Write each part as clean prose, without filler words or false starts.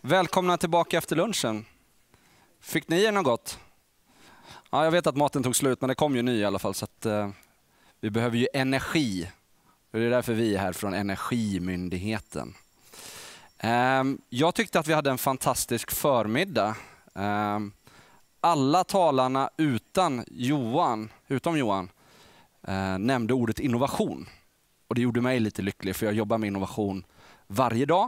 Välkomna tillbaka efter lunchen. Fick ni er något gott? Ja, jag vet att maten tog slut, men det kom ju ny i alla fall. Så att, vi behöver ju energi. Det är därför vi är här från Energimyndigheten. Jag tyckte att vi hade en fantastisk förmiddag. Alla talarna utom Johan, nämnde ordet innovation. Och det gjorde mig lite lycklig, för jag jobbar med innovation varje dag.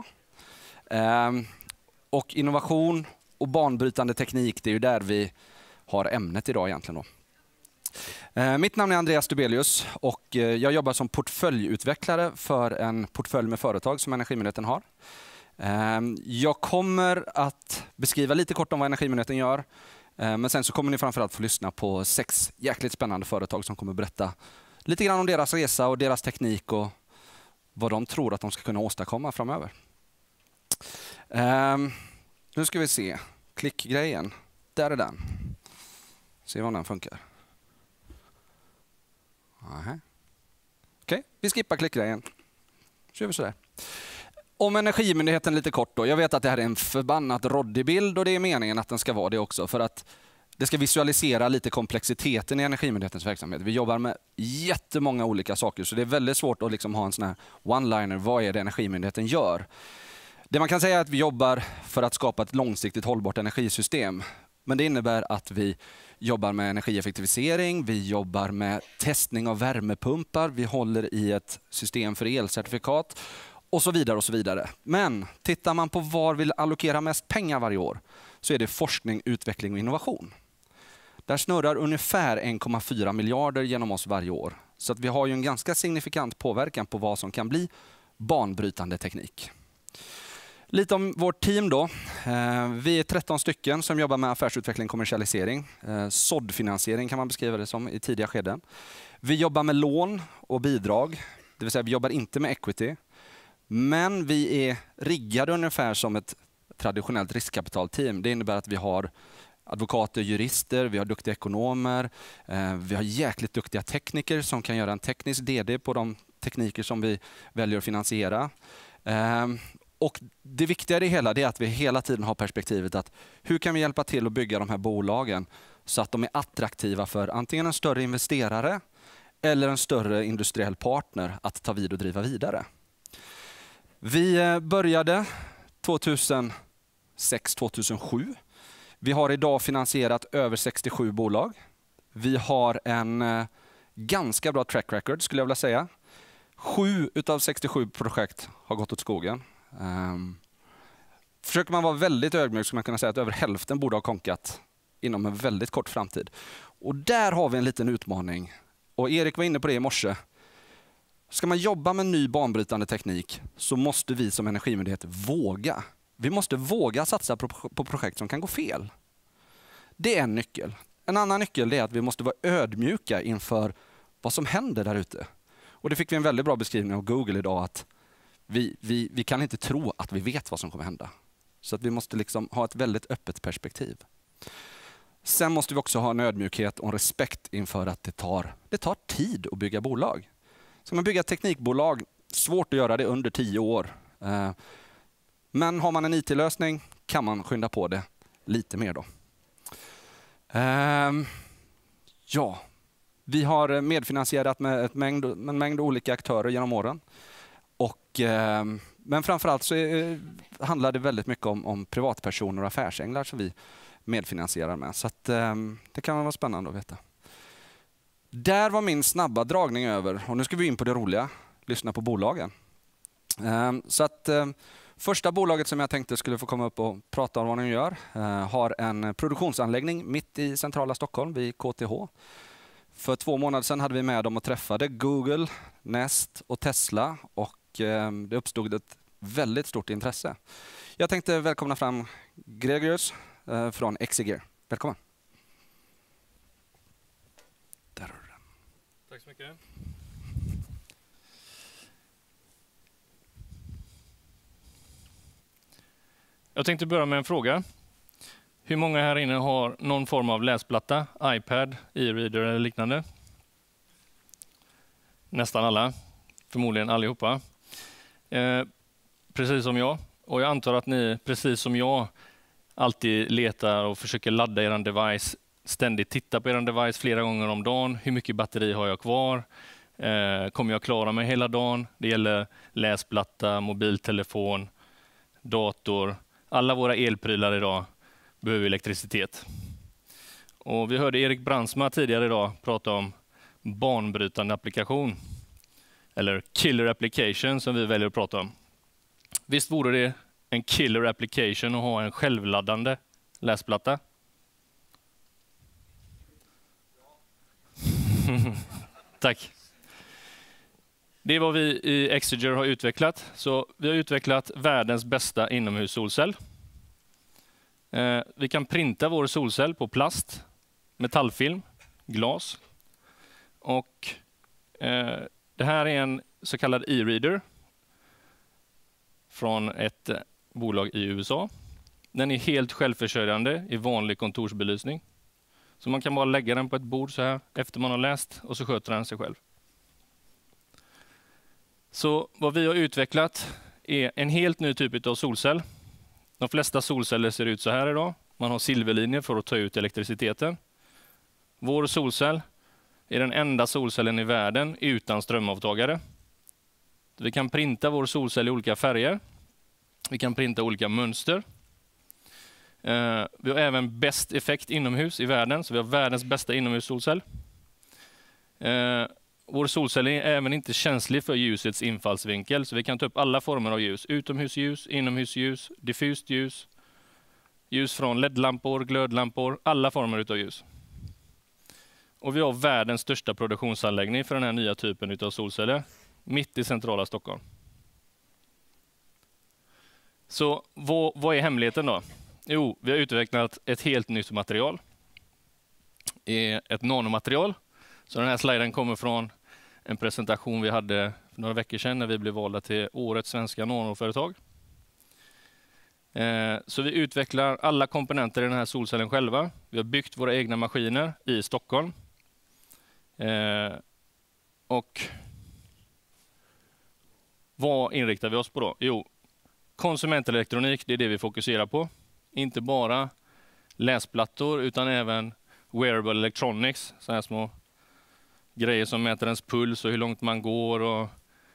Och innovation och banbrytande teknik, det är ju där vi har ämnet idag egentligen. Mitt namn är Andreas Dubelius och jag jobbar som portföljutvecklare för en portfölj med företag som Energimyndigheten har. Jag kommer att beskriva lite kort om vad Energimyndigheten gör. Men sen så kommer ni framförallt få lyssna på 6 jäkligt spännande företag som kommer berätta lite grann om deras resa och deras teknik och vad de tror att de ska kunna åstadkomma framöver. Nu ska vi se. Klickgrejen. Där är den. Se om den funkar. Okej, vi skippar klickgrejen. Så gör vi sådär. Om Energimyndigheten lite kort då. Jag vet att det här är en förbannat råddig bild och det är meningen att den ska vara det också. För att det ska visualisera lite komplexiteten i Energimyndighetens verksamhet. Vi jobbar med jättemånga olika saker så det är väldigt svårt att liksom ha en sån här one-liner. Vad är det Energimyndigheten gör? Det man kan säga är att vi jobbar för att skapa ett långsiktigt hållbart energisystem. Men det innebär att vi jobbar med energieffektivisering, vi jobbar med testning av värmepumpar, vi håller i ett system för elcertifikat och så vidare och så vidare. Men tittar man på var vi allokerar mest pengar varje år så är det forskning, utveckling och innovation. Där snurrar ungefär 1,4 miljarder genom oss varje år. Så att vi har ju en ganska signifikant påverkan på vad som kan bli banbrytande teknik. Lite om vårt team då. Vi är 13 stycken som jobbar med affärsutveckling och kommersialisering. Såddfinansiering kan man beskriva det som i tidiga skeden. Vi jobbar med lån och bidrag. Det vill säga vi jobbar inte med equity. Men vi är riggade ungefär som ett traditionellt riskkapitalteam. Det innebär att vi har advokater, jurister, vi har duktiga ekonomer. Vi har jäkligt duktiga tekniker som kan göra en teknisk DD på de tekniker som vi väljer att finansiera. Och det viktiga i det hela är att vi hela tiden har perspektivet att hur kan vi hjälpa till att bygga de här bolagen så att de är attraktiva för antingen en större investerare eller en större industriell partner att ta vid och driva vidare. Vi började 2006-2007. Vi har idag finansierat över 67 bolag. Vi har en ganska bra track record skulle jag vilja säga. 7 utav 67 projekt har gått åt skogen. Försöker man vara väldigt ödmjuk så man kunna säga att över hälften borde ha konkat inom en väldigt kort framtid. Och där har vi en liten utmaning. Och Erik var inne på det i morse. Ska man jobba med ny banbrytande teknik så måste vi som Energimyndighet våga. Vi måste våga satsa på projekt som kan gå fel. Det är en nyckel. En annan nyckel är att vi måste vara ödmjuka inför vad som händer där ute. Och det fick vi en väldigt bra beskrivning av Google idag att vi kan inte tro att vi vet vad som kommer hända. Så att vi måste liksom ha ett väldigt öppet perspektiv. Sen måste vi också ha en ödmjukhet och en respekt inför att det tar tid att bygga bolag. Ska man bygga ett teknikbolag, svårt att göra det under 10 år. Men har man en IT-lösning kan man skynda på det lite mer då. Ja, vi har medfinansierat med en mängd olika aktörer genom åren. Men framförallt så handlar det väldigt mycket om privatpersoner och affärsänglar som vi medfinansierar med. Så att, det kan vara spännande att veta. Där var min snabba dragning över. Och nu ska vi in på det roliga. Lyssna på bolagen. Så att, första bolaget som jag tänkte skulle få komma upp och prata om vad de gör har en produktionsanläggning mitt i centrala Stockholm vid KTH. För 2 månader sedan hade vi med dem och träffade Google, Nest och Tesla. Och det uppstod ett väldigt stort intresse. Jag tänkte välkomna fram Gregorius från Exegear. Välkommen. Där har du den. Tack så mycket. Jag tänkte börja med en fråga. Hur många här inne har någon form av läsplatta, iPad, e-reader eller liknande? Nästan alla, förmodligen allihopa. Precis som jag Och jag antar att ni, precis som jag, alltid letar och försöker ladda er device, ständigt tittar på er device flera gånger om dagen. Hur mycket batteri har jag kvar? Kommer jag klara mig hela dagen? Det gäller läsplatta, mobiltelefon, dator. Alla våra elprylar idag behöver elektricitet. Och vi hörde Erik Brandsma tidigare idag prata om banbrytande applikation. Eller killer application som vi väljer att prata om. Visst vore det en killer application att ha en självladdande läsplatta? Tack. Det är vad vi i Exeger har utvecklat. Så vi har utvecklat världens bästa inomhussolcell. Vi kan printa vår solcell på plast, metallfilm, glas. Och det här är en så kallad e-reader från ett bolag i USA. Den är helt självförsörjande i vanlig kontorsbelysning. Så man kan bara lägga den på ett bord så här efter man har läst och så sköter den sig själv. Så vad vi har utvecklat är en helt ny typ av solcell. De flesta solceller ser ut så här idag. Man har silverlinjer för att ta ut elektriciteten. Vår solcell är den enda solcellen i världen utan strömavtagare. Vi kan printa vår solcell i olika färger. Vi kan printa olika mönster. Vi har även bäst effekt inomhus i världen, så vi har världens bästa inomhussolcell. Vår solcell är även inte känslig för ljusets infallsvinkel, så vi kan ta upp alla former av ljus. Utomhusljus, inomhusljus, diffust ljus, ljus från LED-lampor, glödlampor, alla former av ljus. Och vi har världens största produktionsanläggning för den här nya typen av solceller, mitt i centrala Stockholm. Så vad är hemligheten då? Jo, vi har utvecklat ett helt nytt material. Ett nanomaterial. Så den här sliden kommer från en presentation vi hade för några veckor sedan när vi blev valda till årets svenska nanoföretag. Så vi utvecklar alla komponenter i den här solcellen själva. Vi har byggt våra egna maskiner i Stockholm. Och vad inriktar vi oss på då? Jo, konsumentelektronik, det är det vi fokuserar på. Inte bara läsplattor utan även wearable electronics, så här små grejer som mäter ens puls och hur långt man går. Och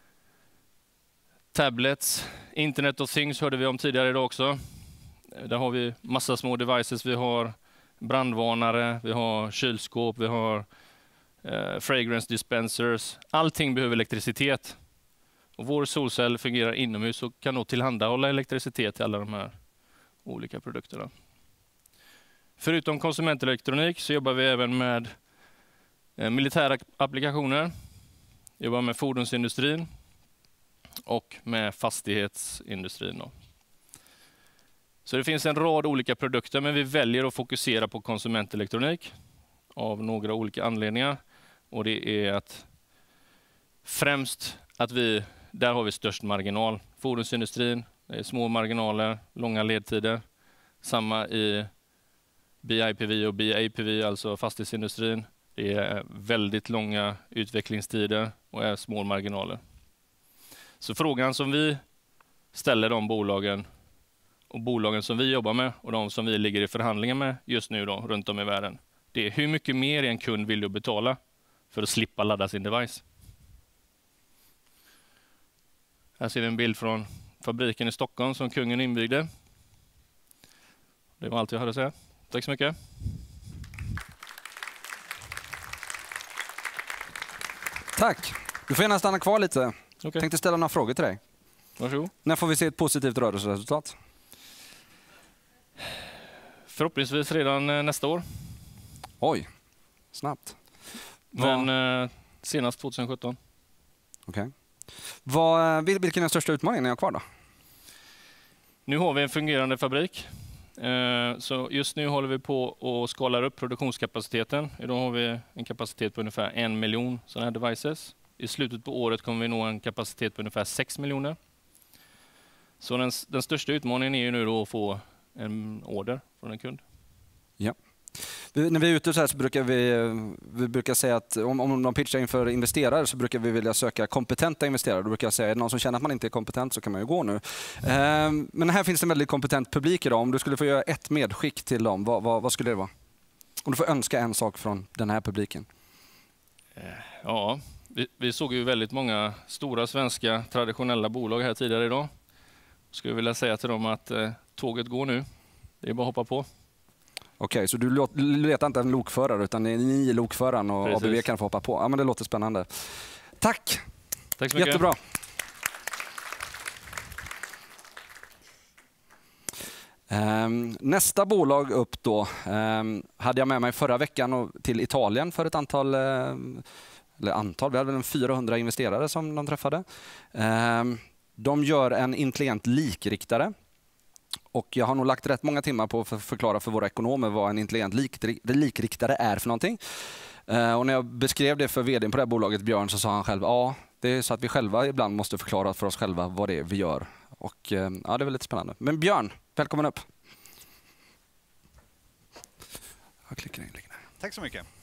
tablets, Internet of Things hörde vi om tidigare idag också. Där har vi massa små devices. Vi har brandvarnare, vi har kylskåp, vi har fragrance dispensers. Allting behöver elektricitet. Och vår solcell fungerar inomhus och kan då tillhandahålla elektricitet till alla de här olika produkterna. Förutom konsumentelektronik så jobbar vi även med militära applikationer. Vi jobbar med fordonsindustrin och med fastighetsindustrin då. Så det finns en rad olika produkter, men vi väljer att fokusera på konsumentelektronik av några olika anledningar. Och det är att främst att där har vi störst marginal. Fordonsindustrin, det är små marginaler, långa ledtider. Samma i BIPV och BAPV, alltså fastighetsindustrin. Det är väldigt långa utvecklingstider och är små marginaler. Så frågan som vi ställer de bolagen och bolagen som vi jobbar med och de som vi ligger i förhandlingar med just nu då, runt om i världen. Det är hur mycket mer en kund vill du betala för att slippa ladda sin device. Här ser vi en bild från fabriken i Stockholm som kungen inbyggde. Det var allt jag hade att säga. Tack så mycket. Tack. Du får gärna stanna kvar lite. Okay. Jag tänkte ställa några frågor till dig. Varsågod. När får vi se ett positivt rörelseresultat? Förhoppningsvis redan nästa år. Oj, snabbt. Men senast 2017. Okej. Vilken är den största utmaningen ni har kvar då? Nu har vi en fungerande fabrik. Så just nu håller vi på att skala upp produktionskapaciteten. Idag har vi en kapacitet på ungefär 1 miljon sådana här devices. I slutet på året kommer vi nå en kapacitet på ungefär 6 miljoner. Så den största utmaningen är ju nu då att få en order från en kund. Ja. När vi är ute så här så brukar vi brukar säga att om de pitchar inför investerare så brukar vi vilja söka kompetenta investerare. Då brukar jag säga, är det någon som känner att man inte är kompetent så kan man ju gå nu. Men här finns det en väldigt kompetent publik idag. Om du skulle få göra ett medskick till dem, vad skulle det vara? Om du får önska en sak från den här publiken. Ja, vi såg ju väldigt många stora svenska traditionella bolag här tidigare idag. Jag skulle vilja säga till dem att tåget går nu. Det är bara att hoppa på. Okej, så du letar inte en lokförare utan ni är lokföraren och Precis. ABB kan få hoppa på. Ja, men det låter spännande. Tack! Tack så mycket. Jättebra. Nästa bolag upp då hade jag med mig förra veckan till Italien för ett antal, vi hade väl 400 investerare som de träffade. De gör en intelligent likriktare. Och jag har nog lagt rätt många timmar på att förklara för våra ekonomer vad en intelligent likriktare är för någonting. Och när jag beskrev det för vdn på det här bolaget, Björn, så sa han själv, ja, det är så att vi själva ibland måste förklara för oss själva vad det är vi gör. Och ja, det är väldigt spännande. Men Björn, välkommen upp. Jag klickar in. Tack så mycket.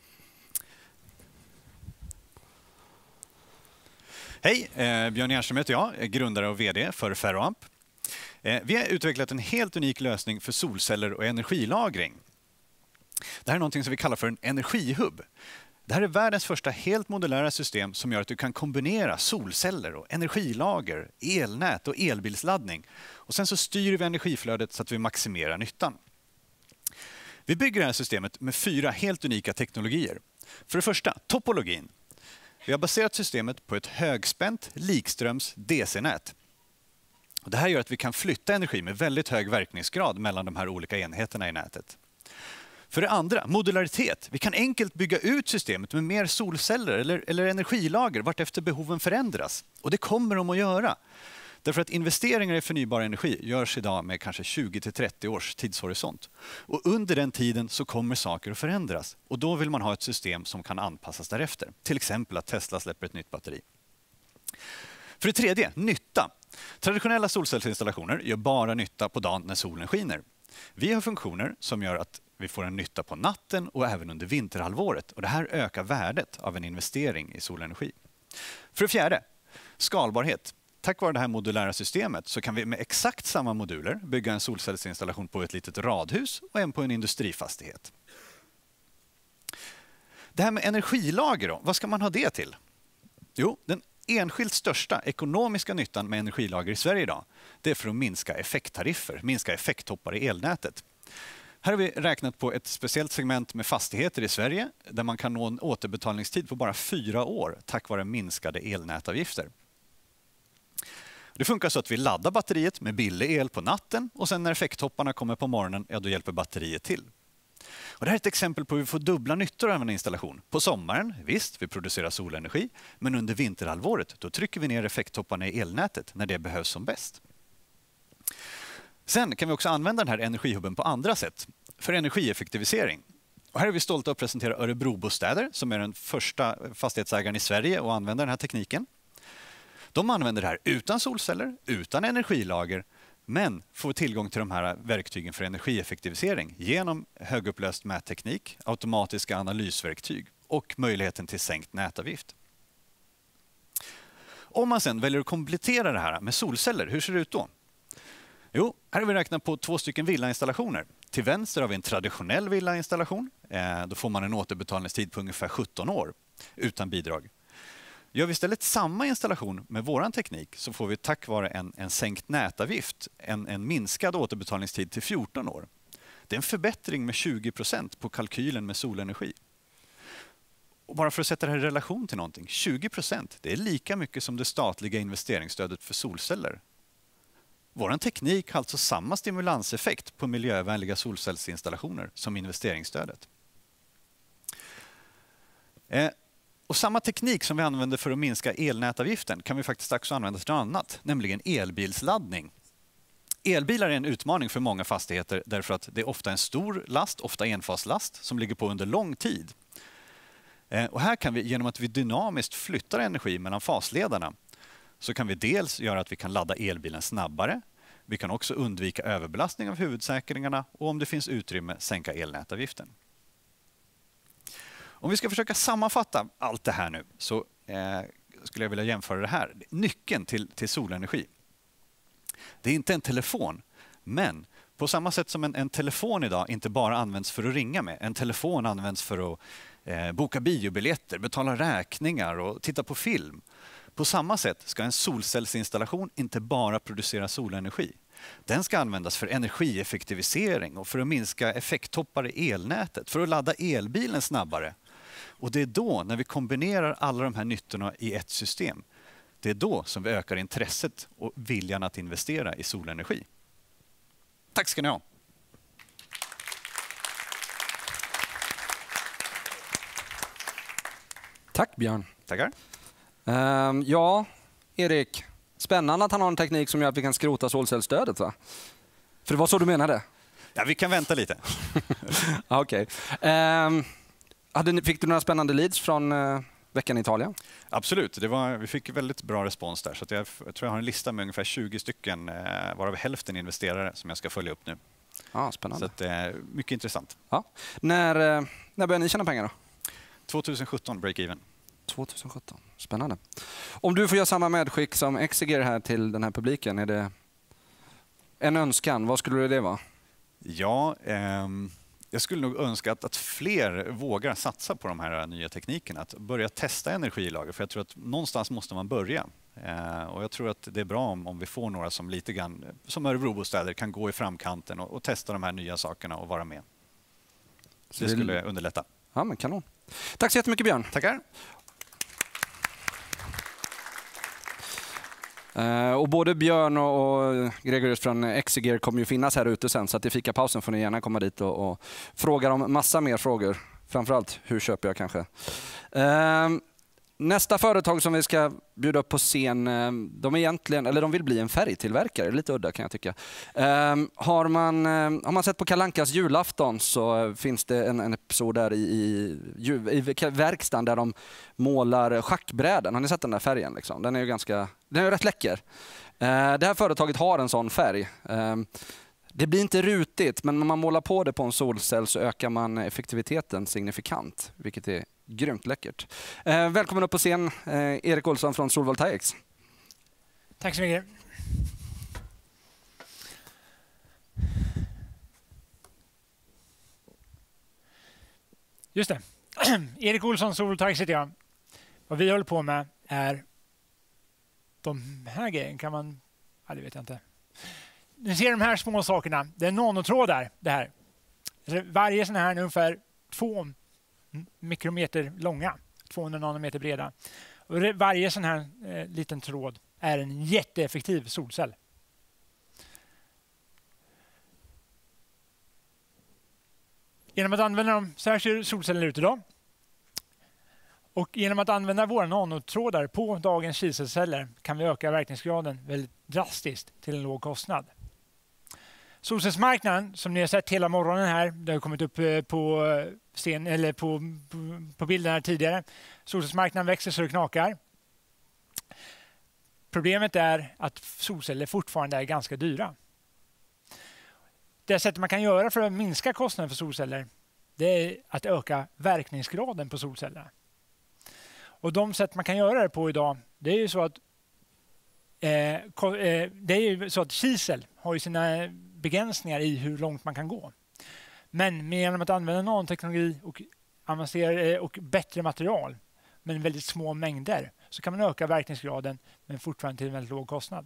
Hej, Björn Jernström heter jag, grundare och vd för Ferroamp. Vi har utvecklat en helt unik lösning för solceller och energilagring. Det här är något som vi kallar för en energihubb. Det här är världens första helt modulära system som gör att du kan kombinera solceller och energilager, elnät och elbilsladdning. Och sen så styr vi energiflödet så att vi maximerar nyttan. Vi bygger det här systemet med 4 helt unika teknologier. För det första, topologin. Vi har baserat systemet på ett högspänt likströms DC-nät. Det här gör att vi kan flytta energi med väldigt hög verkningsgrad mellan de här olika enheterna i nätet. För det andra, modularitet. Vi kan enkelt bygga ut systemet med mer solceller eller energilager vartefter behoven förändras. Och det kommer de att göra. Därför att investeringar i förnybar energi görs idag med kanske 20-30 års tidshorisont. Och under den tiden så kommer saker att förändras. Och då vill man ha ett system som kan anpassas därefter. Till exempel att Tesla släpper ett nytt batteri. För det tredje, nytta. Traditionella solcellsinstallationer gör bara nytta på dagen när solen skiner. Vi har funktioner som gör att vi får en nytta på natten och även under vinterhalvåret. Och det här ökar värdet av en investering i solenergi. För det fjärde, skalbarhet. Tack vare det här modulära systemet så kan vi med exakt samma moduler bygga en solcellsinstallation på ett litet radhus och en på en industrifastighet. Det här med energilager då, vad ska man ha det till? Jo, den enskilt största ekonomiska nyttan med energilager i Sverige idag, det är för att minska effekttariffer, minska effekttoppar i elnätet. Här har vi räknat på ett speciellt segment med fastigheter i Sverige där man kan nå en återbetalningstid på bara 4 år tack vare minskade elnätavgifter. Det funkar så att vi laddar batteriet med billig el på natten och sen när effekttopparna kommer på morgonen, ja, då hjälper batteriet till. Och det här är ett exempel på hur vi får dubbla nyttor av en installation. På sommaren, visst, vi producerar solenergi, men under vinterhalvåret då trycker vi ner effekttopparna i elnätet när det behövs som bäst. Sen kan vi också använda den här energihubben på andra sätt, för energieffektivisering. Och här är vi stolta att presentera Örebrobostäder som är den första fastighetsägaren i Sverige att använda den här tekniken. De använder det här utan solceller, utan energilager, men får tillgång till de här verktygen för energieffektivisering genom högupplöst mätteknik, automatiska analysverktyg och möjligheten till sänkt nätavgift. Om man sen väljer att komplettera det här med solceller, hur ser det ut då? Jo, här har vi räknat på 2 stycken villainstallationer. Till vänster har vi en traditionell villainstallation. Då får man en återbetalningstid på ungefär 17 år utan bidrag. Gör vi istället samma installation med vår teknik så får vi tack vare en sänkt nätavgift en minskad återbetalningstid till 14 år. Det är en förbättring med 20% på kalkylen med solenergi. Och bara för att sätta det här i relation till någonting, 20% det är lika mycket som det statliga investeringsstödet för solceller. Vår teknik har alltså samma stimulanseffekt på miljövänliga solcellsinstallationer som investeringsstödet. Och samma teknik som vi använder för att minska elnätavgiften kan vi faktiskt också använda till något annat, nämligen elbilsladdning. Elbilar är en utmaning för många fastigheter därför att det är ofta en stor last, ofta enfaslast, som ligger på under lång tid. Och här kan vi, genom att vi dynamiskt flyttar energi mellan fasledarna, så kan vi dels göra att vi kan ladda elbilen snabbare, Vi kan också undvika överbelastning av huvudsäkringarna och om det finns utrymme sänka elnätavgiften. Om vi ska försöka sammanfatta allt det här nu så skulle jag vilja jämföra det här. Nyckeln till solenergi. Det är inte en telefon, men på samma sätt som en telefon idag inte bara används för att ringa med. En telefon används för att boka biobiljetter, betala räkningar och titta på film. På samma sätt ska en solcellsinstallation inte bara producera solenergi. Den ska användas för energieffektivisering och för att minska effekttoppar i elnätet, för att ladda elbilen snabbare. Och det är då, när vi kombinerar alla de här nyttorna i ett system, det är då som vi ökar intresset och viljan att investera i solenergi. Tack ska ni ha. Tack Björn. Tackar. Ja, Erik. Spännande att han har en teknik som gör att vi kan skrota solcellsstödet, va? För det var så du menade? Ja, vi kan vänta lite. Okej. Fick du några spännande leads från veckan i Italien? Absolut. Vi fick väldigt bra respons där. Så att jag tror jag har en lista med ungefär 20 stycken, varav hälften investerare, som jag ska följa upp nu. Ja, spännande. Så att det är mycket intressant. Ja. När börjar ni tjäna pengar då? 2017, break-even. 2017. Spännande. Om du får göra samma medskick som Exeger här till den här publiken, är det en önskan? Vad skulle det vara? Ja, jag skulle nog önska att fler vågar satsa på de här nya teknikerna. Att börja testa energilager, för jag tror att någonstans måste man börja. Och jag tror att det är bra om vi får några som lite grann, som Örebrobostäder, kan gå i framkanten och testa de här nya sakerna och vara med. Så det skulle underlätta. Ja, men kanon. Tack så jättemycket Björn. Tackar. Och både Björn och Gregorius från Exeger kommer ju finnas här ute sen, så att i fikapausen får ni gärna komma dit och fråga dem massa mer frågor. Framförallt, hur köper jag kanske? Nästa företag som vi ska bjuda upp på scen, de vill bli en färgtillverkare. Lite udda kan jag tycka. Har man sett på Kalle Ankas julafton så finns det en episod där i verkstaden där de målar schackbräden. Har ni sett den där färgen? Liksom? Den är rätt läcker. Det här företaget har en sån färg. Det blir inte rutigt, men när man målar på det på en solcell så ökar man effektiviteten signifikant, vilket är grymt läckert. Välkommen upp på scen, Erik Olsson från Solvoltaics. Tack så mycket. Just det. Erik Olsson, Solvoltaics heter jag. Vad vi håller på med är de här grejerna. Kan man... Ja, det vet jag inte. Ni ser de här små sakerna. Det är nanotrådar det här. Varje sån här är ungefär 2 mikrometer långa, 200 nanometer breda. Och varje sån här liten tråd är en jätteeffektiv solcell. Genom att använda dem, så här ser solceller ut idag. Och genom att använda våra nanotrådar på dagens kilcellsceller kan vi öka verkningsgraden väldigt drastiskt till en låg kostnad. Solcellsmarknaden, som ni har sett hela morgonen här, det har kommit upp på bilden här tidigare. Solcellsmarknaden växer så det knakar. Problemet är att solceller fortfarande är ganska dyra. Det sättet man kan göra för att minska kostnaden för solceller, det är att öka verkningsgraden på solcellerna. Och de sätt man kan göra det på idag, det är ju så att kisel har ju sina begränsningar i hur långt man kan gå. Men genom att använda nanoteknologi och bättre material men väldigt små mängder så kan man öka verkningsgraden men fortfarande till en väldigt låg kostnad.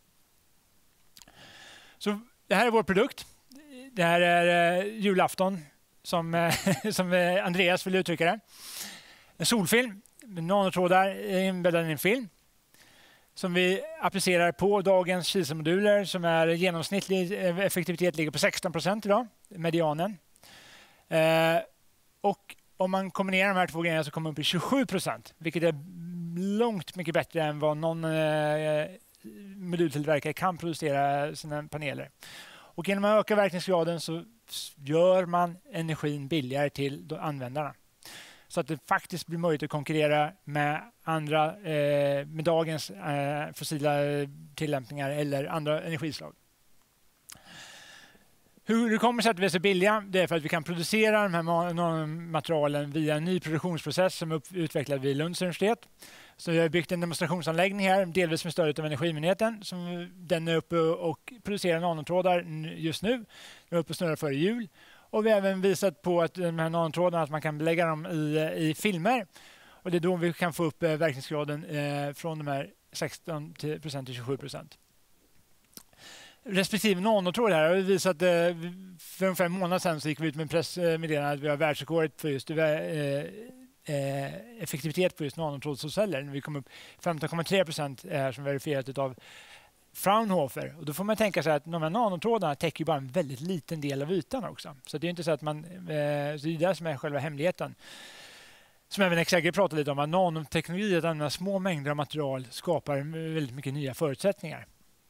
Så det här är vår produkt. Det här är julafton som Andreas vill uttrycka det. En solfilm med nanotrådar inbäddad i en film som vi applicerar på dagens kilcelmoduler som är genomsnittlig effektivitet ligger på 16% idag, medianen. Och om man kombinerar de här två grejerna så kommer man upp i 27%, vilket är långt mycket bättre än vad någon modultillverkare kan producera sina paneler. Och genom att öka verkningsgraden så gör man energin billigare till användarna. Så att det faktiskt blir möjligt att konkurrera med med dagens fossila tillämpningar eller andra energislag. Hur det kommer sig att vi är så billiga, det är för att vi kan producera de här materialen via en ny produktionsprocess som är utvecklad vid Lunds universitet. Så vi har byggt en demonstrationsanläggning här, delvis med stöd av Energimyndigheten. Den är uppe och producerar nanotrådar just nu. Den är uppe och snurrar före jul. Och vi har även visat på att de här nanotrådarna, att man kan belägga dem i filmer. Och det är då vi kan få upp verkningsgraden från de här 16% till 27%. Respektive nanotråd här har vi visat för ungefär en månad sedan så gick vi ut med en pressmeddelande att vi har världsrekordet för just effektivitet på just nanotrådssolceller. Vi kom upp 15,3% här som verifierat av Fraunhofer. Och då får man tänka sig att de här nanotrådarna täcker bara en väldigt liten del av ytan också. Så det är inte så att man... så det är det som är själva hemligheten. Som även XRG pratade lite om, att nanoteknologi, att använda små mängder av material, skapar väldigt mycket nya förutsättningar.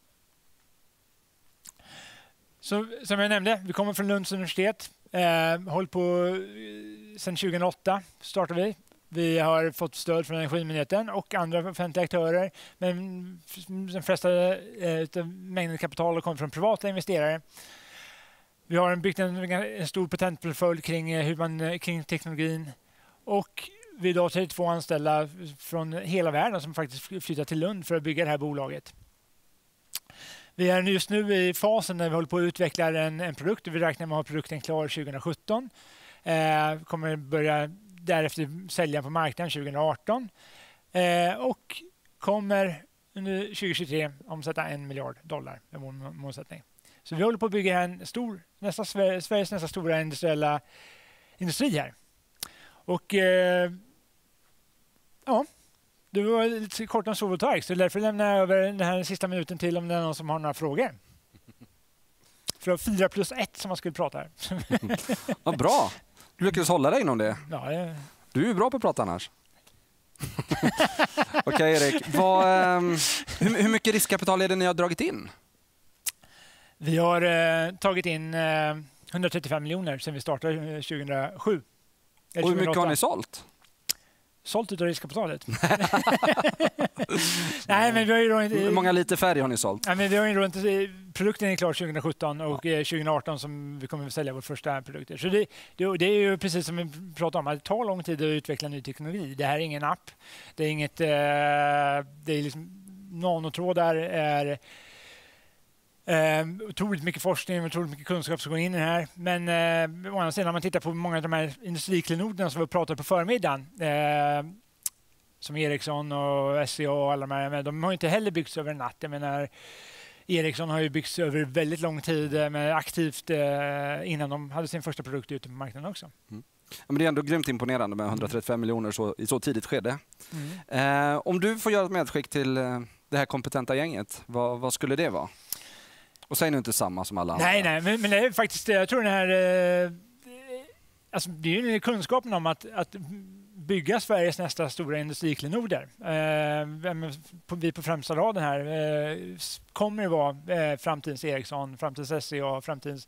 Så, som jag nämnde, vi kommer från Lunds universitet. Håller på sedan 2008 startade vi. Vi har fått stöd från Energimyndigheten och andra offentliga aktörer. Men den flesta mängden kapital kommer från privata investerare. Vi har byggt en stor patentportfölj kring teknologin. Och vi är idag 32 anställda från hela världen som faktiskt flyttar till Lund för att bygga det här bolaget. Vi är just nu i fasen när vi håller på att utveckla en produkt. Vi räknar med att ha produkten klar 2017. Kommer börja därefter sälja på marknaden 2018. Och kommer under 2023 omsätta $1 miljard är vår målsättning. Så vi håller på att bygga Sveriges nästa stora industri här. Och ja, det var lite kort om Solvoltaic, så därför lämnar jag över den här sista minuten till om det är någon som har några frågor. För 4+1 som man skulle prata här. Ja, bra. Du lyckades hålla dig inom det. Ja, Du är ju bra på att prata annars. Okej, Erik. Hur mycket riskkapital är det ni har dragit in? Vi har tagit in 135 miljoner sedan vi startade 2007. Och hur mycket har ni sålt? Sålt utav riskkapitalet. Nej, men vi har ju hur många liter färg har ni sålt? Nej, men vi har ju produkten är klar 2017 och 2018 som vi kommer att sälja vår första produkter. Så det är ju precis som vi pratade om, att det tar lång tid att utveckla ny teknologi. Det här är ingen app. Det är inget... det är liksom, nanotrådar är... otroligt mycket forskning och otroligt mycket kunskap som går in i det här. Men å andra sidan, när man tittar på många av de här industriklenoderna som vi pratade på förmiddagen, som Ericsson och SCA och alla de här, men de har inte heller byggts över en natt. Jag menar, Ericsson har ju byggts över väldigt lång tid med aktivt innan de hade sin första produkt ute på marknaden också. Mm. Ja, men det är ändå grymt imponerande med 135 miljoner i så tidigt skede. Om du får göra ett medskick till det här kompetenta gänget, vad skulle det vara? Och säg nu inte samma som alla andra. Nej, men det är faktiskt, jag tror den här... alltså det är ju kunskapen om att bygga Sveriges nästa stora industriklenoder. Vi på främsta raden här kommer det vara framtidens Ericsson, framtidens SCA, framtidens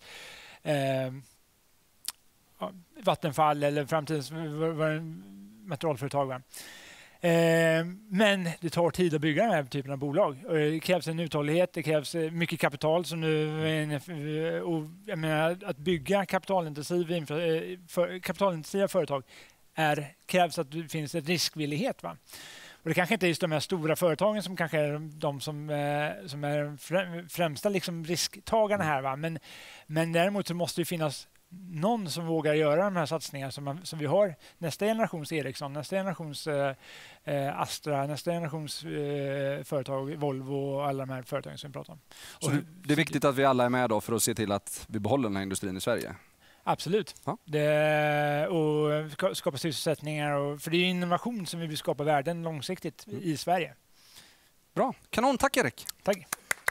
Vattenfall eller framtidens materialföretag. Va? Men det tar tid att bygga den här typen av bolag. Det krävs en uthållighet, det krävs mycket kapital. Så nu, och jag menar, att bygga kapitalintensiva företag krävs att det finns en riskvillighet. Va? Och det kanske inte är just de här stora företagen som kanske är de som är främsta liksom risktagarna här. Va? Men däremot så måste det finnas någon som vågar göra de här satsningarna som vi har. Nästa generations Ericsson, nästa generations Astra, nästa generations företag, Volvo och alla de här företagen som vi pratar om. Så det är viktigt att vi alla är med då för att se till att vi behåller den här industrin i Sverige? Absolut. Ja. Och skapa sysselsättningar. För det är innovation som vi vill skapa värden långsiktigt i Sverige. Bra. Kanon. Tack, Erik. Tack.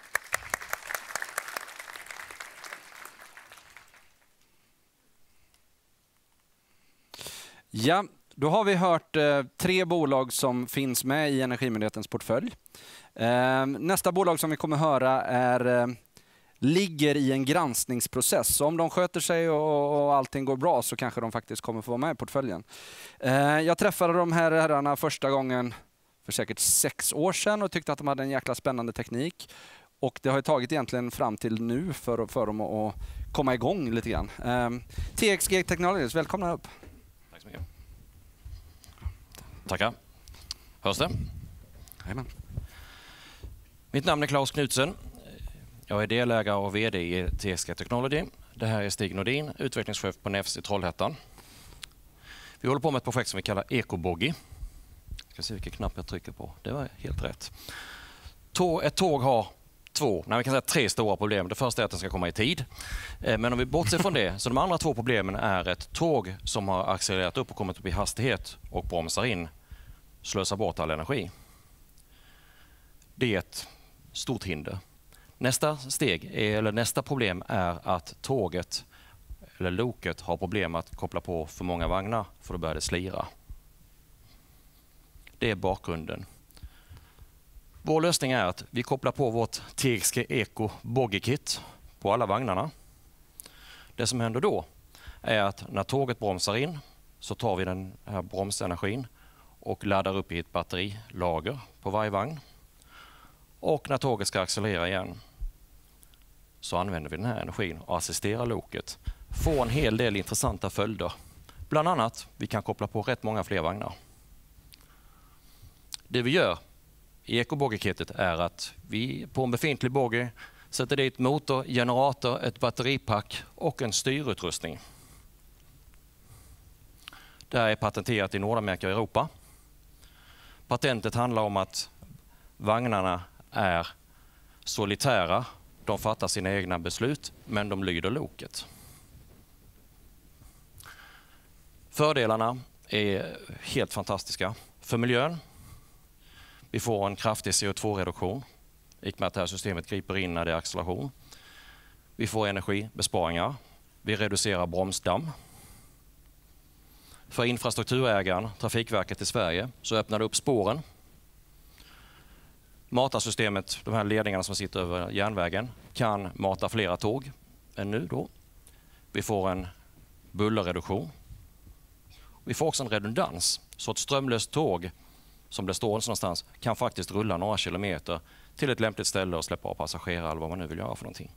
Ja, då har vi hört 3 bolag som finns med i Energimyndighetens portfölj. Nästa bolag som vi kommer höra ligger i en granskningsprocess. Så om de sköter sig och allting går bra så kanske de faktiskt kommer få vara med i portföljen. Jag träffade de här herrarna första gången för säkert 6 år sedan och tyckte att de hade en jäkla spännande teknik. Och det har ju tagit egentligen fram till nu för dem att komma igång lite grann. TXG Technologies, välkomna upp. Tack så mycket. Tackar. Hörs det? Jajamän. Mitt namn är Claes Knutsen. Jag är delägare och VD i TXG Technology. Det här är Stig Nordin, utvecklingschef på Nefs i Trollhättan. Vi håller på med ett projekt som vi kallar EcoBoggy. Jag ska se vilken knapp jag trycker på. Det var helt rätt. Ett tåg har tre stora problem. Det första är att den ska komma i tid. Men om vi bortser från det, så de andra 2 problemen är ett tåg som har accelererat upp och kommit upp i hastighet och bromsar in, slösar bort all energi. Det är ett stort hinder. Nästa problem är att tåget eller loket har problem att koppla på för många vagnar, för då börjar det slira. Det är bakgrunden. Vår lösning är att vi kopplar på vårt TXG Eco Boggy Kit på alla vagnarna. Det som händer då är att när tåget bromsar in så tar vi den här bromsenergin och laddar upp i ett batterilager på varje vagn. Och när tåget ska accelerera igen så använder vi den här energin och assisterar loket. Får en hel del intressanta följder. Bland annat, vi kan koppla på rätt många fler vagnar. Det vi gör i EcoBoggy-kittet är att vi på en befintlig boggy sätter dit motor, generator, ett batteripack och en styrutrustning. Det här är patenterat i Nordamerika och Europa. Patentet handlar om att vagnarna är solitära. De fattar sina egna beslut, men de lyder loket. Fördelarna är helt fantastiska. För miljön, vi får en kraftig CO2-reduktion i och med att det här systemet griper in när det är acceleration. Vi får energibesparingar. Vi reducerar bromsdamm. För infrastrukturägaren, Trafikverket i Sverige, så öppnar det upp spåren. Matarsystemet, de här ledningarna som sitter över järnvägen, kan mata flera tåg än nu då. Vi får en bullerreduktion. Vi får också en redundans, så ett strömlöst tåg som det står någonstans kan faktiskt rulla några kilometer till ett lämpligt ställe och släppa av passagerare eller vad man nu vill göra för någonting.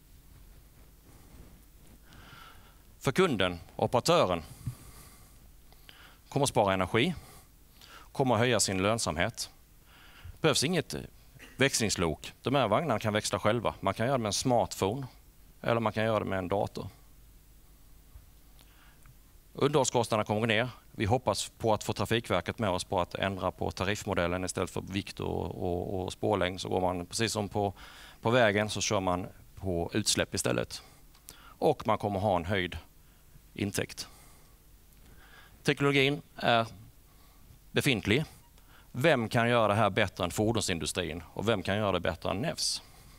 För kunden, operatören, kommer att spara energi, kommer att höja sin lönsamhet. Det behövs inget växlingslok. De här vagnarna kan växla själva. Man kan göra det med en smartphone eller man kan göra det med en dator. Underhållskostnaderna kommer ner. Vi hoppas på att få Trafikverket med oss på att ändra på tariffmodellen istället för vikt och spårlängd. Så går man precis som på vägen så kör man på utsläpp istället. Och man kommer ha en höjd intäkt. Teknologin är befintlig. Vem kan göra det här bättre än fordonsindustrin och vem kan göra det bättre än Nefs?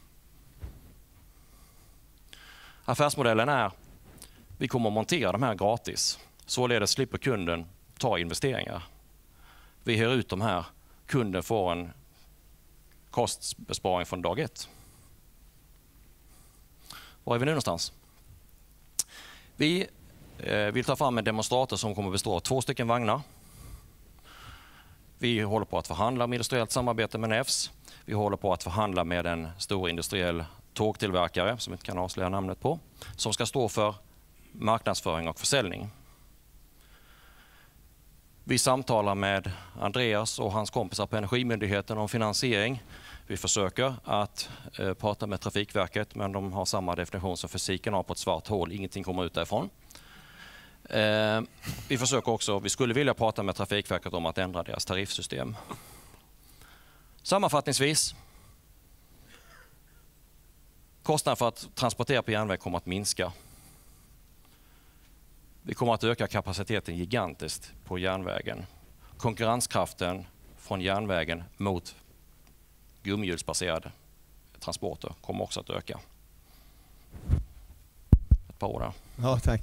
Affärsmodellen är vi kommer att montera de här gratis. Således slipper kunden ta investeringar. Vi hyr ut de här. Kunden får en kostbesparing från dag 1. Var är vi nu någonstans? Vi vill ta fram en demonstrator som kommer att bestå av 2 stycken vagnar. Vi håller på att förhandla med industriellt samarbete med Nefs. Vi håller på att förhandla med en stor industriell tågtillverkare som vi inte kan avslöja namnet på, som ska stå för marknadsföring och försäljning. Vi samtalar med Andreas och hans kompisar på Energimyndigheten om finansiering. Vi försöker att prata med Trafikverket, men de har samma definition som fysiken har på ett svart hål. Ingenting kommer ut därifrån. Vi försöker också, vi skulle vilja prata med Trafikverket om att ändra deras tariffsystem. Sammanfattningsvis, kostnaden för att transportera på järnväg kommer att minska. Vi kommer att öka kapaciteten gigantiskt på järnvägen. Konkurrenskraften från järnvägen mot gummihjulsbaserade transporter kommer också att öka. Ett par år där. Ja, tack.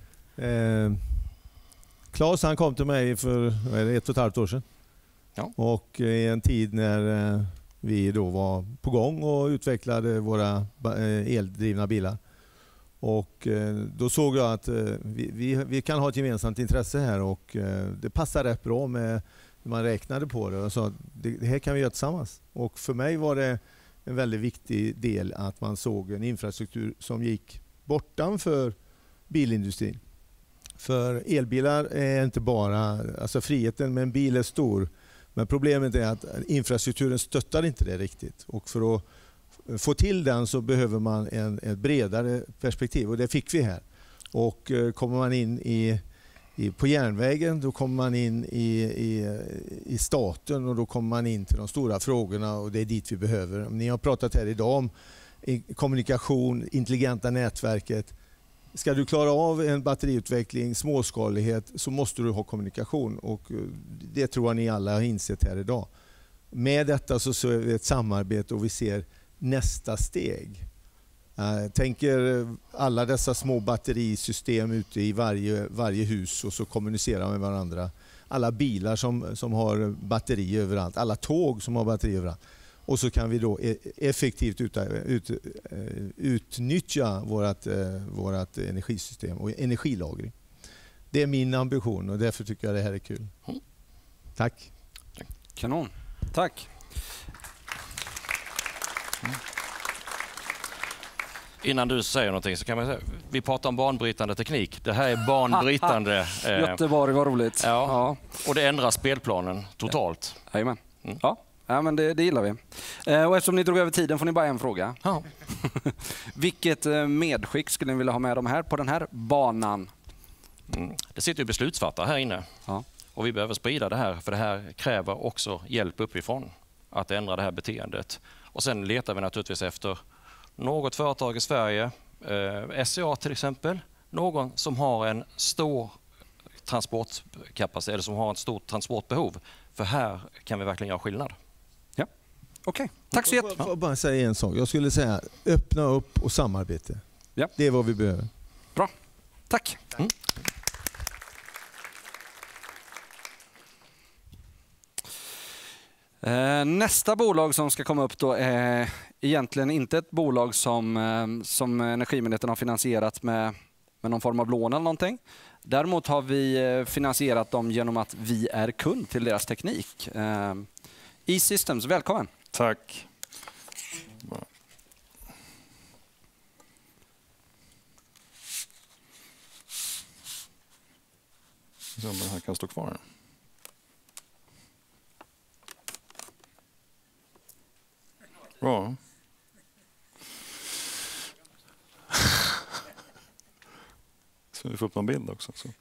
Claes han kom till mig för 1,5 år sedan. Ja. Och i en tid när vi då var på gång och utvecklade våra eldrivna bilar. Och då såg jag att vi kan ha ett gemensamt intresse här och det passar rätt bra med när man räknade på det och sa att det här kan vi göra tillsammans. Och för mig var det en väldigt viktig del att man såg en infrastruktur som gick bortanför bilindustrin. För elbilar är inte bara, alltså friheten med en bil är stor, men problemet är att infrastrukturen stöttar inte det riktigt. Och för att få till den så behöver man ett bredare perspektiv och det fick vi här. Och kommer man in på järnvägen, då kommer man in i staten och då kommer man in till de stora frågorna och det är dit vi behöver. Ni har pratat här idag om kommunikation, intelligenta nätverket. Ska du klara av en batteriutveckling, småskalighet, så måste du ha kommunikation och det tror jag ni alla har insett här idag. Med detta så ser vi ett samarbete och vi ser nästa steg. Tänker alla dessa små batterisystem ute i varje hus och så kommunicerar med varandra. Alla bilar som har batteri överallt, alla tåg som har batteri överallt. Och så kan vi då effektivt utnyttja vårt energisystem och energilagring. Det är min ambition och därför tycker jag det här är kul. Tack. Kanon. Tack. Innan du säger någonting så kan man säga, vi pratar om banbrytande teknik. Det här är banbrytande. Göteborg, var roligt. Ja. Och det ändrar spelplanen totalt. Jajamän. Ja, men det gillar vi. Och eftersom ni drog över tiden får ni bara en fråga. Ja. Vilket medskick skulle ni vilja ha med dem här på den här banan? Det sitter ju beslutsfattare här inne. Ja. Och vi behöver sprida det här, för det här kräver också hjälp uppifrån att ändra det här beteendet. Och sen letar vi naturligtvis efter något företag i Sverige, SCA till exempel, någon som har en stor transportkapacitet eller som har ett stort transportbehov. För här kan vi verkligen göra skillnad. Ja, okej. Tack så jättemycket. Jag får bara säga en sak. Jag skulle säga öppna upp och samarbete. Ja. Det är vad vi behöver. Bra. Tack. Nästa bolag som ska komma upp då är egentligen inte ett bolag som Energimyndigheten har finansierat med någon form av lån eller någonting. Däremot har vi finansierat dem genom att vi är kund till deras teknik. E-Systems, välkommen. Tack. Se om den här kan stå kvar. Bra. Så vi får upp någon bild också. Så.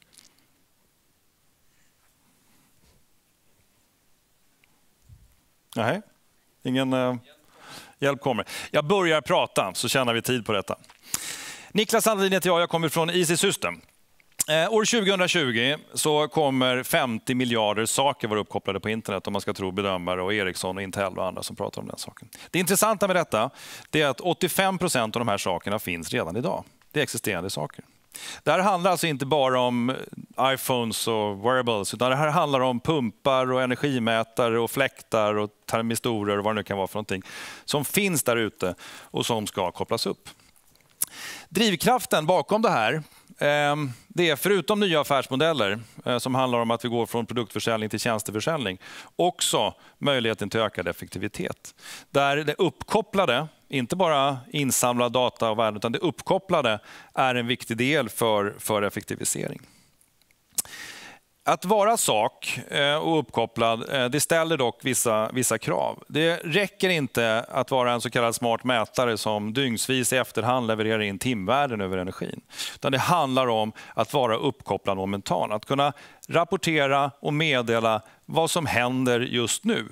Nej, ingen hjälp kommer. Jag börjar prata så tjänar vi tid på detta. Niklas Andrin heter jag kommer från Easy System. År 2020 så kommer 50 miljarder saker vara uppkopplade på internet om man ska tro bedömare och Ericsson och Intel och andra som pratar om den saken. Det intressanta med detta är att 85% av de här sakerna finns redan idag. Det är existerande saker. Det här handlar alltså inte bara om iPhones och wearables utan det här handlar om pumpar och energimätare och fläktar och termistorer och vad det nu kan vara för någonting som finns där ute och som ska kopplas upp. Drivkraften bakom det här det är förutom nya affärsmodeller som handlar om att vi går från produktförsäljning till tjänsteförsäljning också möjligheten till ökad effektivitet. Där det uppkopplade, inte bara insamlad data och värden, utan det uppkopplade är en viktig del för effektivisering. Att vara sak och uppkopplad, det ställer dock vissa krav. Det räcker inte att vara en så kallad smart mätare som dygnsvis i efterhand levererar in timvärden över energin. Utan det handlar om att vara uppkopplad momentant. Att kunna rapportera och meddela vad som händer just nu.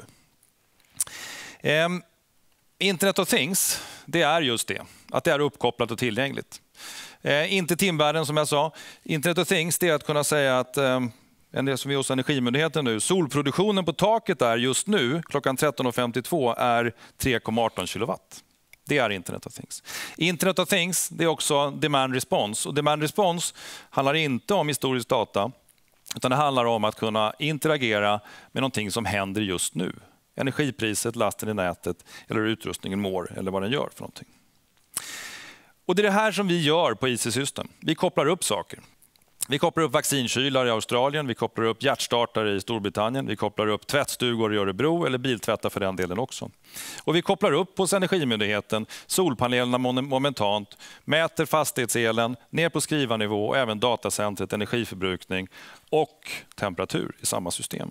Internet of Things, det är just det. Att det är uppkopplat och tillgängligt. Inte timvärden som jag sa. Internet of Things, det är att kunna säga att en del som vi hos Energimyndigheten nu. Solproduktionen på taket där just nu klockan 13.52 är 3,18 kilowatt. Det är Internet of Things. Internet of Things det är också demand response. Och demand response handlar inte om historisk data utan det handlar om att kunna interagera med någonting som händer just nu. Energipriset, lasten i nätet eller utrustningen mår eller vad den gör för någonting. Och det är det här som vi gör på Easy System. Vi kopplar upp saker. Vi kopplar upp vaccinkylar i Australien, vi kopplar upp hjärtstartare i Storbritannien, vi kopplar upp tvättstugor i Örebro eller biltvättar för den delen också. Och vi kopplar upp hos Energimyndigheten solpanelerna momentant, mäter fastighetselen ner på skrivarnivå och även datacentret energiförbrukning och temperatur i samma system.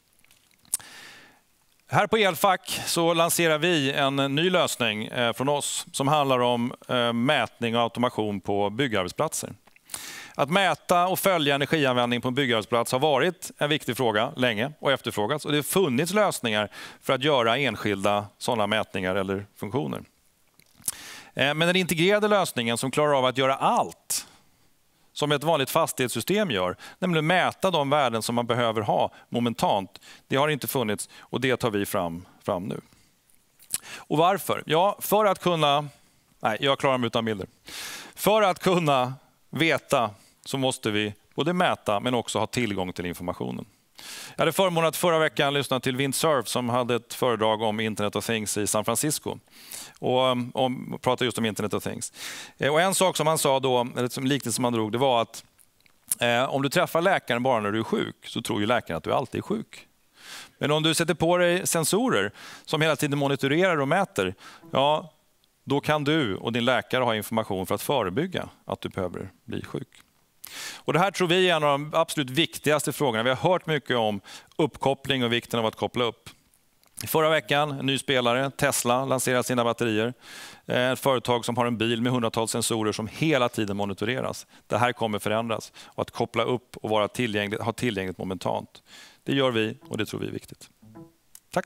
Här på Elfack så lanserar vi en ny lösning från oss som handlar om mätning och automation på byggarbetsplatser. Att mäta och följa energianvändning på en byggarbetsplats har varit en viktig fråga länge och efterfrågats. Och det har funnits lösningar för att göra enskilda sådana mätningar eller funktioner. Men den integrerade lösningen som klarar av att göra allt som ett vanligt fastighetssystem gör, nämligen mäta de värden som man behöver ha momentant, det har inte funnits och det tar vi fram nu. Och varför? Ja, för att kunna... Nej, jag klarar mig utan bilder. För att kunna veta så måste vi både mäta men också ha tillgång till informationen. Jag hade förmånen att förra veckan lyssna till Windsurf som hade ett föredrag om Internet of Things i San Francisco. Och pratade just om Internet of Things. Och en sak som han sa då, eller som liknelse som han drog, det var att om du träffar läkaren bara när du är sjuk så tror ju läkaren att du alltid är sjuk. Men om du sätter på dig sensorer som hela tiden monitorerar och mäter, ja, då kan du och din läkare ha information för att förebygga att du behöver bli sjuk. Och det här tror vi är en av de absolut viktigaste frågorna. Vi har hört mycket om uppkoppling och vikten av att koppla upp. Förra veckan, en ny spelare, Tesla, lanserade sina batterier. Ett företag som har en bil med hundratals sensorer som hela tiden monitoreras. Det här kommer förändras. Och att koppla upp och ha tillgängligt momentant. Det gör vi och det tror vi är viktigt. Tack.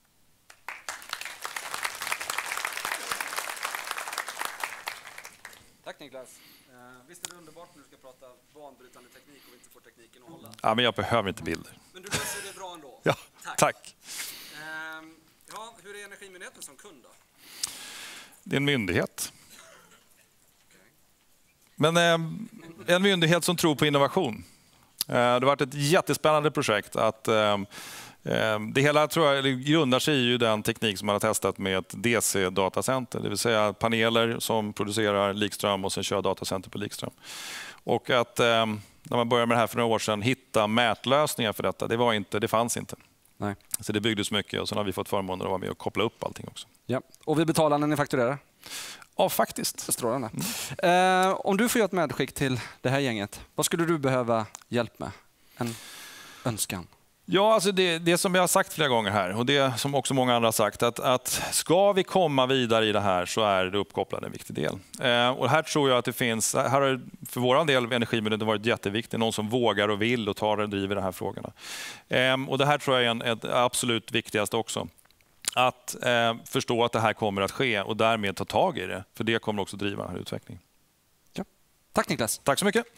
Tack Niklas. Visst är det underbart när du ska prata banbrytande teknik och inte får tekniken att hålla? Ja, men jag behöver inte bilder. Men du löser det bra ändå. Ja, tack. Ja, hur är Energimyndigheten som kund då? Det är en myndighet. Men en myndighet som tror på innovation. Det har varit ett jättespännande projekt. Det hela tror jag grundar sig i den teknik som man har testat med ett DC-datacenter. Det vill säga paneler som producerar likström och sen kör datacenter på likström. Och att när man började med det här för några år sedan hitta mätlösningar för detta, det fanns inte. Nej. Så det byggdes mycket och sen har vi fått förmånen att vara med och koppla upp allting också. Ja. Och vi betalar när ni fakturerar? Ja, faktiskt. Strålande. Om du får göra ett medskick till det här gänget, vad skulle du behöva hjälp med? En önskan? Ja, alltså det som jag har sagt flera gånger här och det som också många andra har sagt, att ska vi komma vidare i det här så är det uppkopplade en viktig del. Och här tror jag att det finns, här har för vår del Energimyndigheten varit jätteviktigt, någon som vågar och vill och tar och driver de här frågorna. Och det här tror jag är det absolut viktigaste också. Att förstå att det här kommer att ske och därmed ta tag i det, för det kommer också driva den här utvecklingen. Ja. Tack Niklas. Tack så mycket.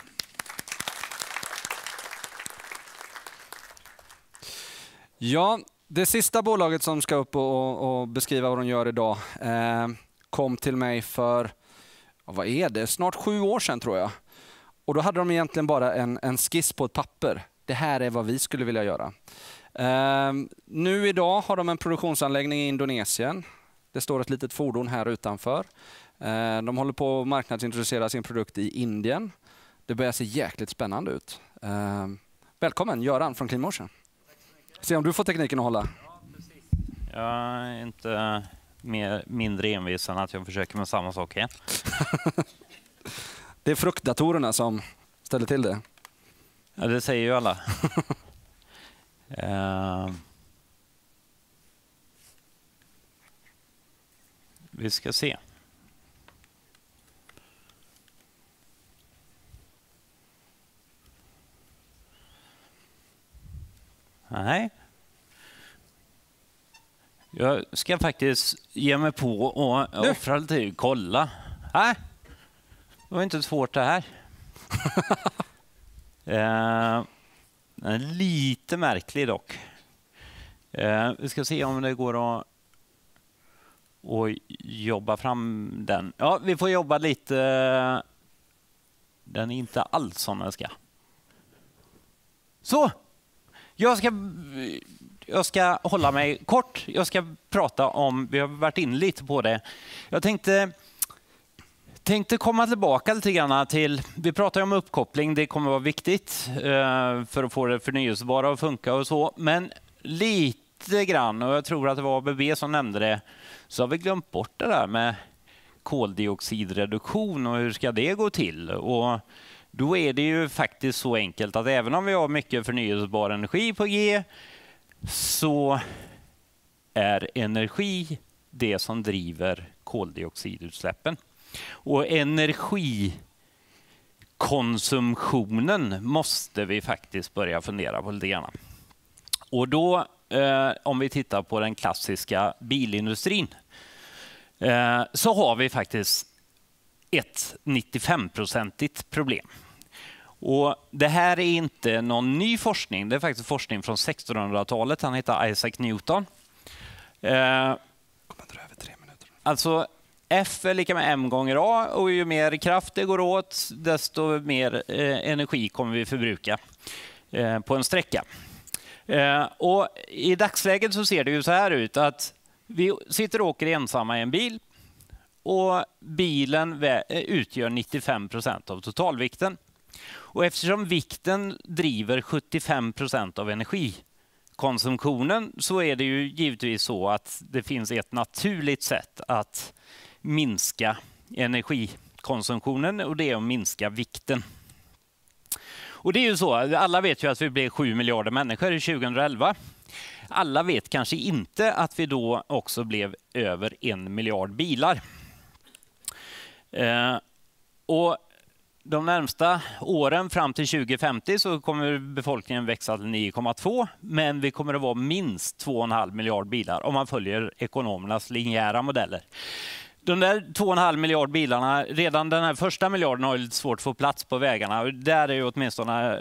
Ja, det sista bolaget som ska upp och beskriva vad de gör idag kom till mig för, vad är det, snart 7 år sedan tror jag. Och då hade de egentligen bara en skiss på ett papper. Det här är vad vi skulle vilja göra. Nu idag har de en produktionsanläggning i Indonesien. Det står ett litet fordon här utanför. De håller på att marknadsintroducera sin produkt i Indien. Det börjar se jäkligt spännande ut. Välkommen Göran från CleanMotion. Se om du får tekniken att hålla. Ja, precis. Jag är inte mindre envis än att jag försöker med samma sak igen. Det är fruktdatorerna som ställer till det. Ja, det säger ju alla. Vi ska se. Nej. Jag ska faktiskt ge mig på och offra lite och kolla. Nej, det var inte svårt det här. Lite märklig dock. Vi ska se om det går att jobba fram den. Ja, vi får jobba lite. Den är inte alls som den ska. Så! Jag ska hålla mig kort. Jag ska prata om, vi har varit in lite på det. Jag tänkte Tänkte komma tillbaka lite grann till, vi pratar om uppkoppling, det kommer vara viktigt för att få det förnyelsebara att funka och så, men lite grann, och jag tror att det var ABB som nämnde det, så har vi glömt bort det där med koldioxidreduktion och hur ska det gå till? Och då är det ju faktiskt så enkelt att även om vi har mycket förnyelsebar energi på G, så är energi det som driver koldioxidutsläppen. Och energikonsumtionen måste vi faktiskt börja fundera på lite grann. Och då, om vi tittar på den klassiska bilindustrin, så har vi faktiskt ett 95-procentigt problem. Och det här är inte någon ny forskning, det är faktiskt forskning från 1600-talet. Han heter Isaac Newton. Alltså F är lika med M gånger A, och ju mer kraft det går åt, desto mer energi kommer vi förbruka på en sträcka. Och i dagsläget så ser det ju så här ut att vi sitter och åker ensamma i en bil, och bilen utgör 95% av totalvikten. Och eftersom vikten driver 75% av energikonsumtionen, så är det ju givetvis så att det finns ett naturligt sätt att minska energikonsumtionen, och det är att minska vikten. Och det är ju så, alla vet ju att vi blev 7 miljarder människor 2011. Alla vet kanske inte att vi då också blev över 1 miljard bilar. Och de närmsta åren fram till 2050 så kommer befolkningen växa till 9,2, men vi kommer att vara minst 2,5 miljard bilar om man följer ekonomernas linjära modeller. De där 2,5 miljard bilarna, redan den här första miljarden har lite svårt att få plats på vägarna. Där är ju åtminstone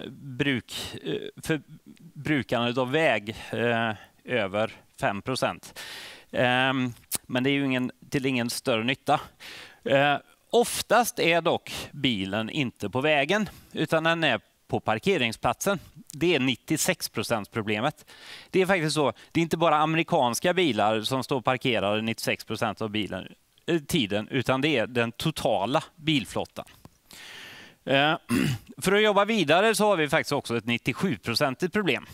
brukandet av väg över 5%. Men det är ju till ingen större nytta. Oftast är dock bilen inte på vägen, utan den är på parkeringsplatsen. Det är 96% problemet. Det är faktiskt så, det är inte bara amerikanska bilar som står parkerade 96% av tiden, utan det är den totala bilflottan. För att jobba vidare så har vi faktiskt också ett 97% problem.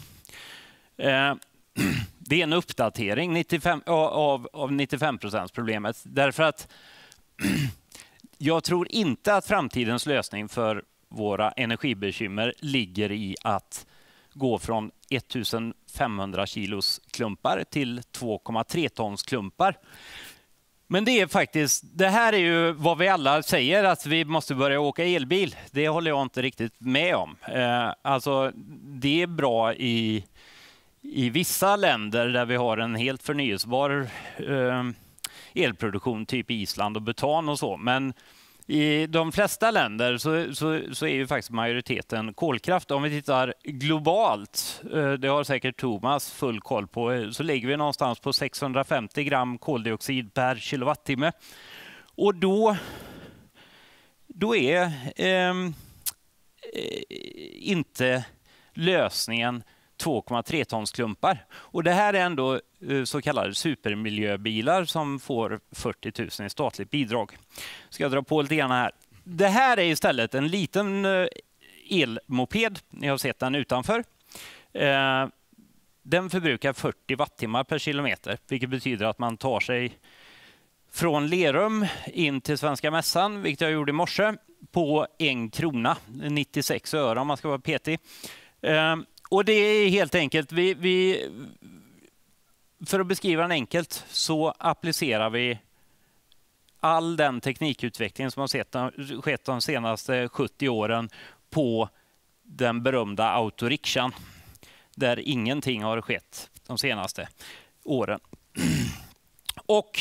Det är en uppdatering av 95% problemet, därför att jag tror inte att framtidens lösning för våra energibekymmer ligger i att gå från 1500 kilos klumpar till 2,3 tons klumpar. Men det här är ju vad vi alla säger, att vi måste börja åka elbil. Det håller jag inte riktigt med om. Alltså, det är bra i vissa länder där vi har en helt förnyelsebar elproduktion, typ Island och Bhutan och så. Men i de flesta länder så är ju faktiskt majoriteten kolkraft. Om vi tittar globalt, det har säkert Thomas full koll på, så ligger vi någonstans på 650 gram koldioxid per kilowattimme. Och då är inte lösningen 2,3 tons klumpar. Och det här är ändå så kallade supermiljöbilar som får 40 000 i statligt bidrag. Ska jag dra på lite grann här. Det här är istället en liten elmoped. Ni har sett den utanför. Den förbrukar 40 wattimmar per kilometer, vilket betyder att man tar sig från Lerum in till Svenska Mässan, vilket jag gjorde i morse, på 1 krona, 96 öre om man ska vara petig. Och det är helt enkelt, för att beskriva den enkelt, så applicerar vi all den teknikutveckling som har skett de senaste 70 åren på den berömda autorikshan, där ingenting har skett de senaste åren. Och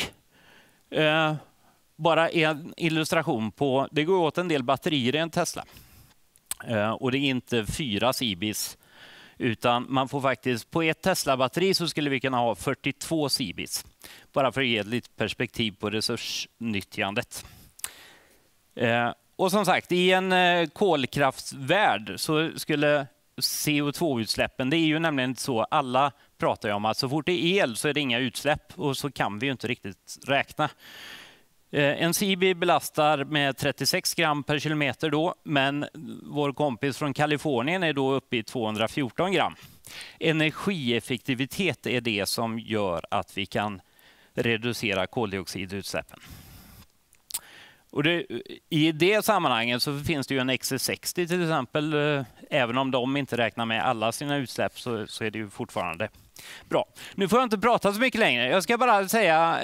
bara en illustration på, det går åt en del batterier i en Tesla. Och det är inte 4 CBs, utan man får faktiskt, på ett Tesla-batteri så skulle vi kunna ha 42 CBs. Bara för att ge ett litet perspektiv på resursnyttjandet. Och som sagt, i en kolkraftsvärld så skulle CO2-utsläppen, det är ju nämligen inte så, alla pratar ju om att så fort det är el så är det inga utsläpp, och så kan vi ju inte riktigt räkna. En CB belastar med 36 gram per kilometer då, men vår kompis från Kalifornien är då uppe i 214 gram. Energieffektivitet är det som gör att vi kan reducera koldioxidutsläppen. Och i det sammanhanget så finns det ju en XC60 till exempel. Även om de inte räknar med alla sina utsläpp så är det ju fortfarande bra. Nu får jag inte prata så mycket längre. Jag ska bara säga...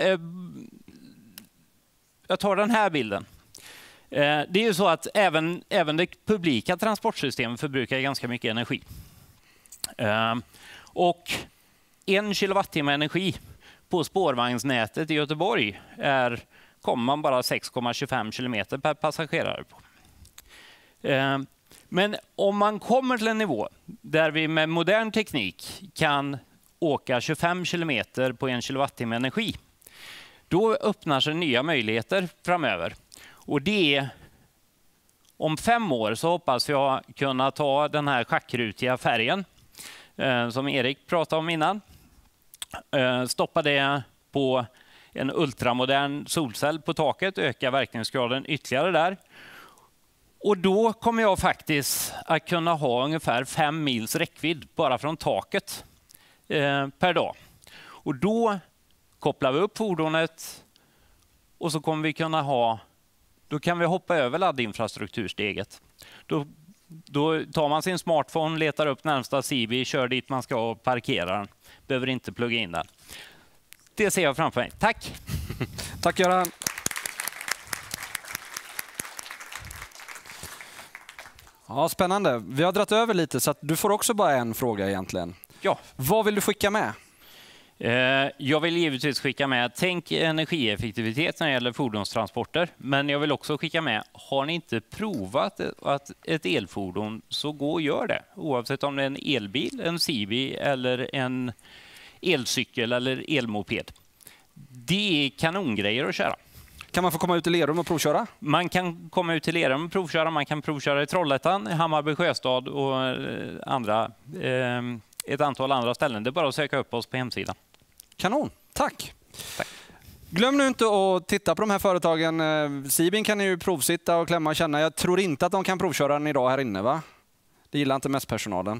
Jag tar den här bilden. Det är ju så att även det publika transportsystemet förbrukar ganska mycket energi. Och 1 kilowattimme energi på spårvagnsnätet i Göteborg kommer man bara 6,25 kilometer per passagerare på. Men om man kommer till en nivå där vi med modern teknik kan åka 25 kilometer på 1 kilowattimme energi, då öppnar sig nya möjligheter framöver. Och det är, om 5 år så hoppas jag kunna ta den här schackrutiga färgen som Erik pratade om innan. Stoppa det på en ultramodern solcell på taket, öka verkningsgraden ytterligare där. Och då kommer jag faktiskt att kunna ha ungefär 5 mils räckvidd bara från taket per dag. Och då kopplar vi upp fordonet och så kommer vi kunna då kan vi hoppa över laddinfrastruktursteget. Då tar man sin smartphone, letar upp närmsta CB, kör dit man ska och parkerar den. Behöver inte plugga in den. Det ser jag framför mig. Tack! Tack Göran! Ja, spännande. Vi har dragit över lite så att du får också bara en fråga egentligen. Ja. Vad vill du skicka med? Jag vill givetvis skicka med, tänk energieffektivitet när det gäller fordonstransporter. Men jag vill också skicka med, har ni inte provat ett elfordon så gå och gör det. Oavsett om det är en elbil, en CB eller en elcykel eller elmoped. Det är kanongrejer att köra. Kan man få komma ut i Lerum och provköra? Man kan komma ut till Lerum och provköra. Man kan provköra i Trollhättan, Hammarby Sjöstad och ett antal andra ställen. Det är bara att söka upp oss på hemsidan. Kanon, tack! Tack. Glöm nu inte att titta på de här företagen. Sibin kan ni ju provsitta och klämma och känna. Jag tror inte att de kan provköra den idag här inne, va? Det gillar inte mest personalen.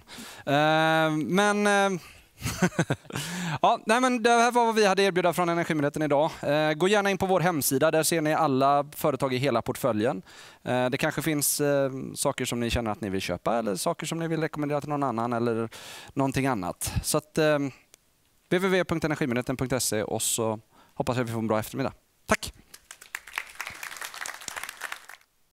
Ja, nej, men det här var vad vi hade erbjuda från Energimyndigheten idag. Gå gärna in på vår hemsida, där ser ni alla företag i hela portföljen. Det kanske finns saker som ni känner att ni vill köpa eller saker som ni vill rekommendera till någon annan eller någonting annat. Så att www.energimyndigheten.se och så hoppas jag att vi får en bra eftermiddag. Tack!